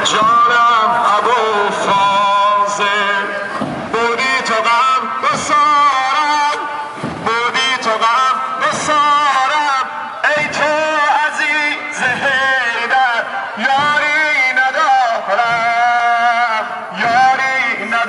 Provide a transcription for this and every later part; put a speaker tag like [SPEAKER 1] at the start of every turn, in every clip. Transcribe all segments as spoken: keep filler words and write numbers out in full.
[SPEAKER 1] جانم ابوالفاضل بودی تو غم بسارم بودی تو غم بسارم ای تو عزیز حیدر یاری ندارم یاری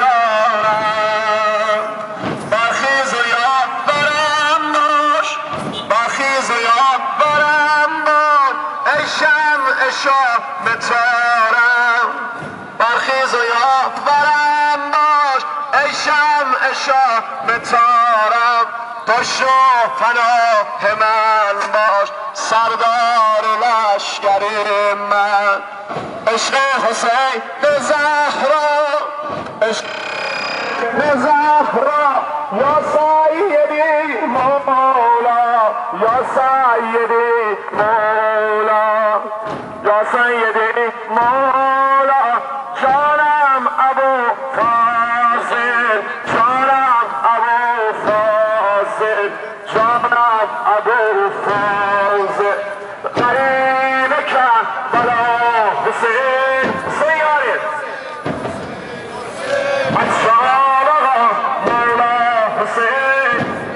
[SPEAKER 1] ندارم برخیز و یاد برم باش برخیز و یاد برم باش ای شمع شاه بتارم برخیز و یاد برم باش ای شمع شاه بتارم پشت و پناه من باش سردار لشکر من عشق حسین به زهرا عشق به زهرا یا سیدی مولا یا سیدی مولا یا سیدی مولا جانم ابوالفاضل جانم ابوالفاضل جانم ابوالفاضل غریب کربلا حسین سیاره اطفال آقا مولا حسین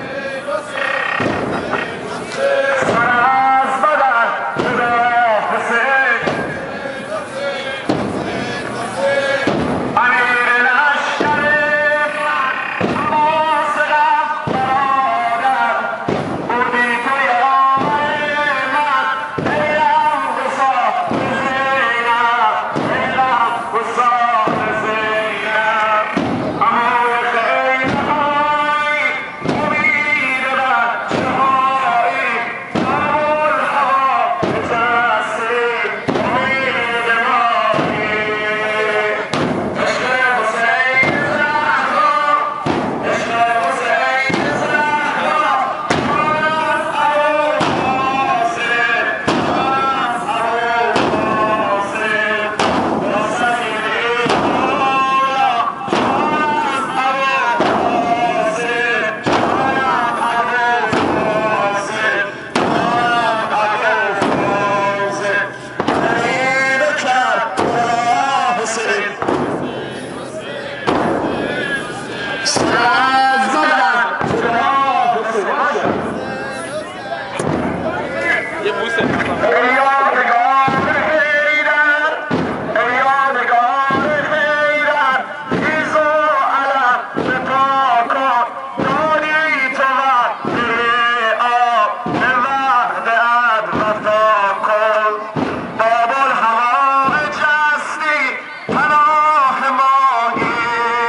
[SPEAKER 1] سر از بدن جدا حسین امیر لشکر عباس غم برادر بودی تو یار من ای غم گسار زینب ای غم گسار زینب اموی خیمه‌هایی امید بچه‌هایی ابوالهوا نشستی امید مایی عشق حسین زهرا عشق حسین زهرا جانم ابوالفاضل جانم ابوالفاضل یا سیدی مولا جانم ابوالفاضل جانم ابوالفاضل جانم ابوالفاضل غریب کربلا حسین سر از بدن جدا حسین
[SPEAKER 2] یه بوسه
[SPEAKER 1] ای یادگار حیدر ای یادگار حیدر خیز و علم به پا کن دادی تو وعده آب به وعده‌ات وفا کن باب الهوا جستی پناه مایی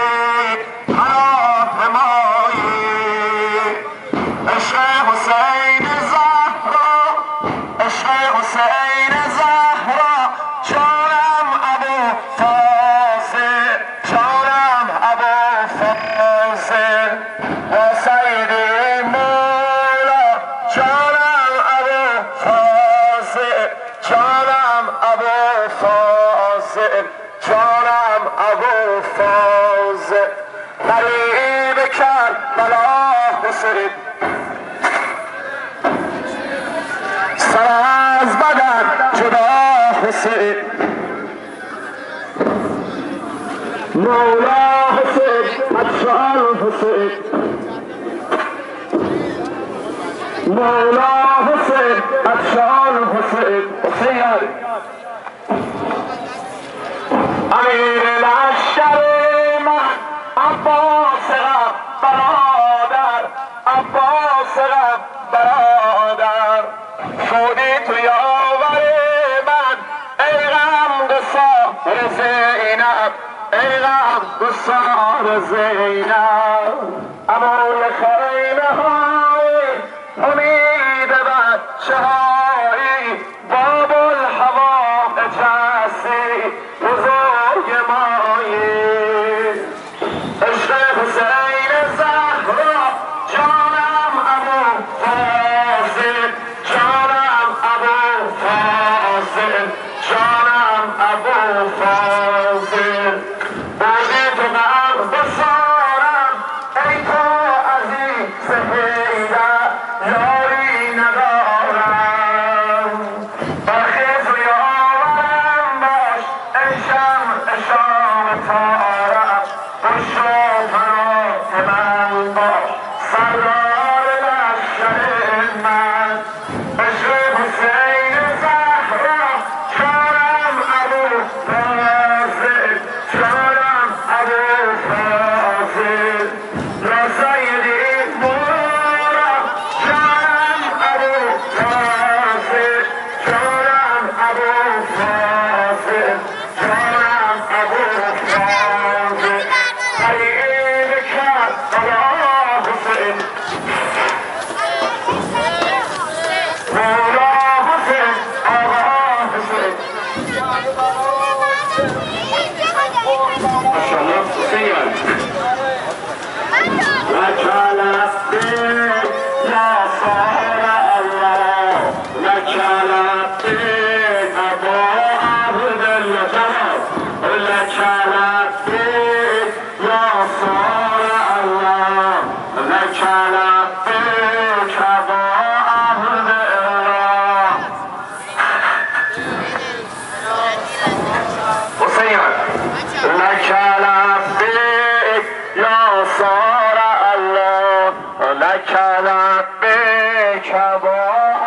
[SPEAKER 1] پناه مایی عشق حسین زهرا عشق حسین زهرا جانم ابوالفاضل جانم ابوالفاضل یا سیدی مولا جانم ابوالفاضل جانم ابوالفاضل جانم ابوالفاضل غریب کربلا حسین سر از بدن جدا حسین مولا حسین اطفال حسین مولا حسین اطفال حسین حسین امیر لشکر من عباس غم برادر عباس غم برادر شدی تو یاور من ای غم گسار زینب ای غم گسار زینب اموی خیمه‌هایی امید بچه‌هایی باب الهوا نشستی بزرگ مایی عشق حسین زهرا جانم ابوالفاضل جانم ابوالفاضل جانم ابوالفاضل بودی تو غم بسارم ای تو عزیز حیدر یاری ندارم برخیز و یاورم باش ای شهر ماشاءالله حسین لك لبیک یا صار الله لك لبیک ابا عبدالله لك لبیک یا صار الله لك لبیک ابا عبدالله حسین لك لبیک یا صار الله لك لبیک ابا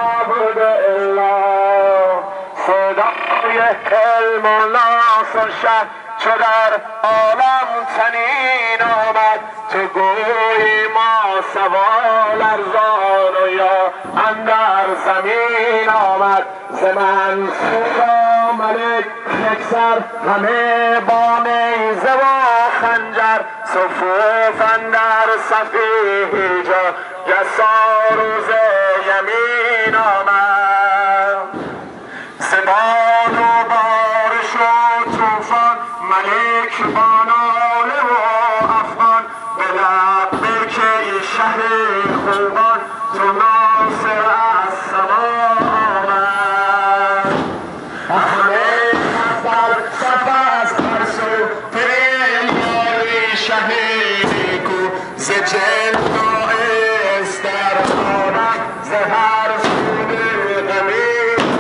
[SPEAKER 1] عبدالله صدای علم و ناس و شد چو در عالم تنین آمد تو گویی ما سوال ارزان و یا اندر زمین آمد ز منصور و ملک یک سر همه با نیزه و خنجر صفوف اندر صفی جا یسار و ز یمین آمد ز باد و بارش و طوفان ملک با ناله و افغان به لبیک ای شهر خوبان تو ناصر از سما آمد همه در صف از هر سو پیمایی شهر نیکو ز جلد و استر آمد ز هر سود غمی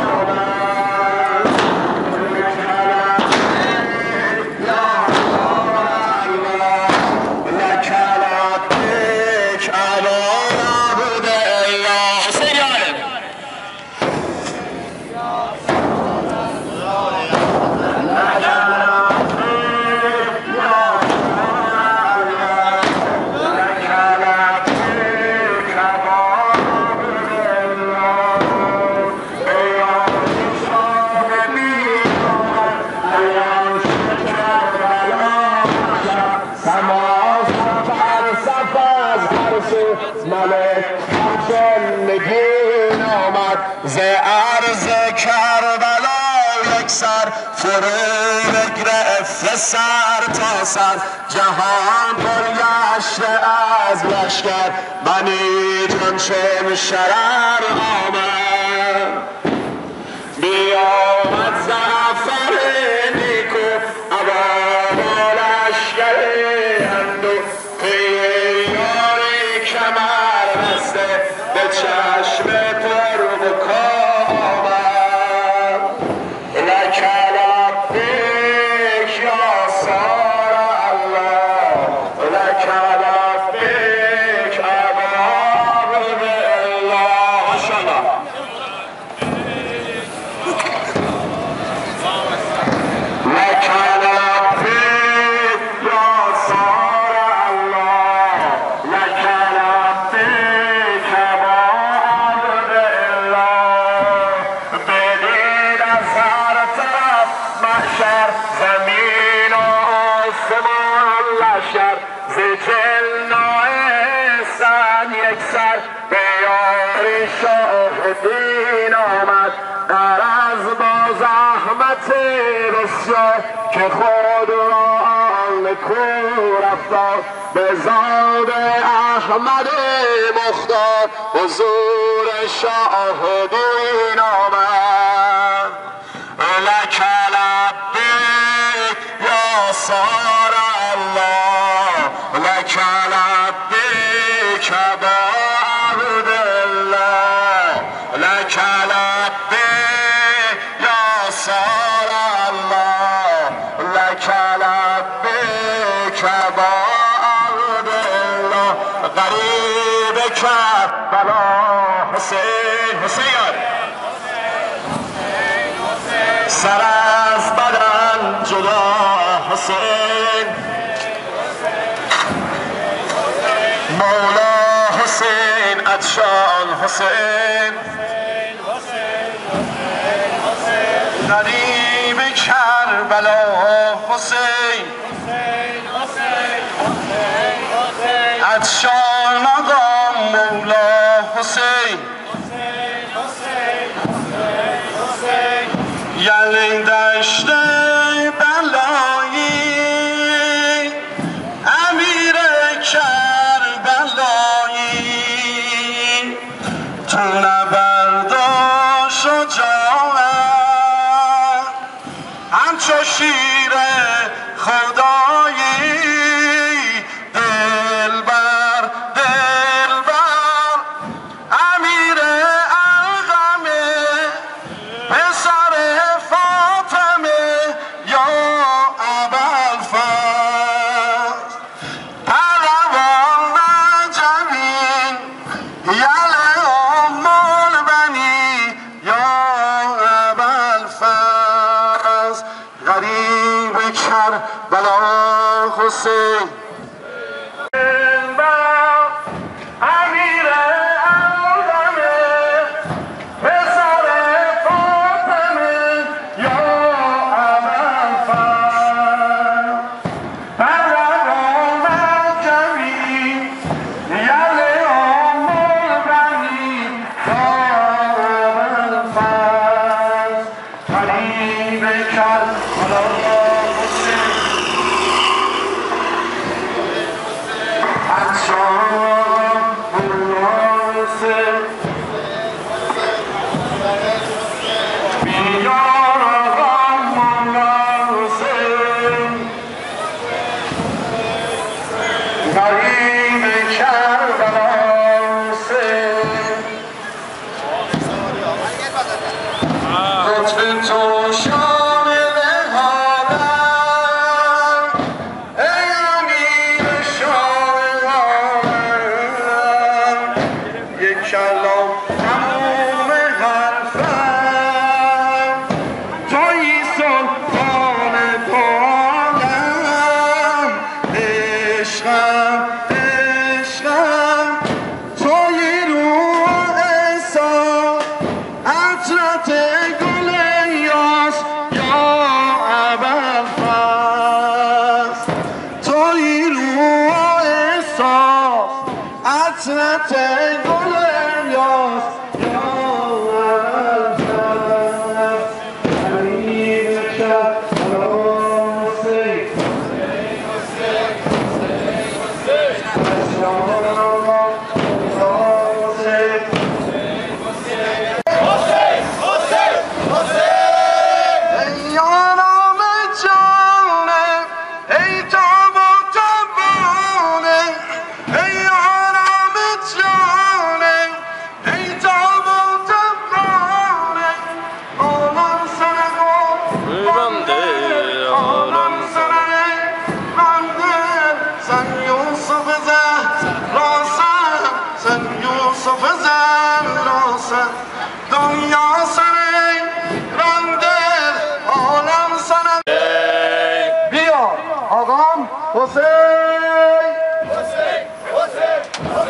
[SPEAKER 1] ملک همچون نگین آمد ز عرض کربلا یک سر فرو بگرفته سر تا سر جهان پر گشته از لشکر بنی جان چون شرر آمد بیامد زعفر نیکو ابا لشکر هندو به چشم پر بکا آمد لک لبیک یا صار الله لک لبیک ابا عبدالله ماشاءالله لک لبیک یا صار الله لک لبیک زمین و آسمان لشکر ز جلنایستن یک سر به یاری شاهدین آمد در از با زحمت بسیار که خود را آن نکو رفتار به زاد احمد مختار حضور شاهدین آمد لک لبیک یا صار الله لک لبیک ابا عبدالله لک لبیک یا صار الله لک لبیک ابا عبدالله غریب کربلا حسین حسین سر از بدن جدا حسین مولا حسین عطشان حسین غریب کربلا حسین عطشان مقام مولا حسین یعنی دشت بل
[SPEAKER 2] امیر خدایی دلبر دلبر امیر الغمه پسر فاطمه یا ابوالفضل پهلوان نجوین یله ام البنی یا ابوالفضل غریب کربلا حسین عطرت گل الیاس یا ابوالفضل غریب کربلا حسین دنیا سره رنده عالم سنه بیا آقام حسین حسین حسین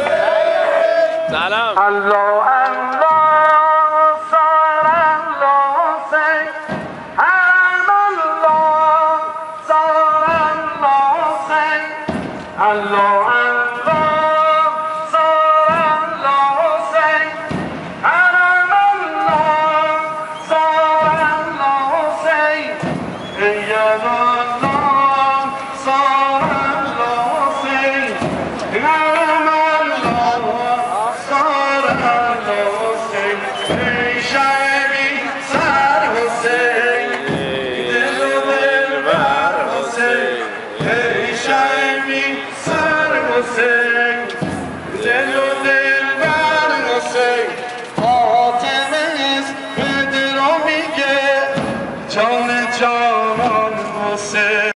[SPEAKER 1] سلام
[SPEAKER 2] الله الله سر الله حسین حرم الله سر الله حسین الله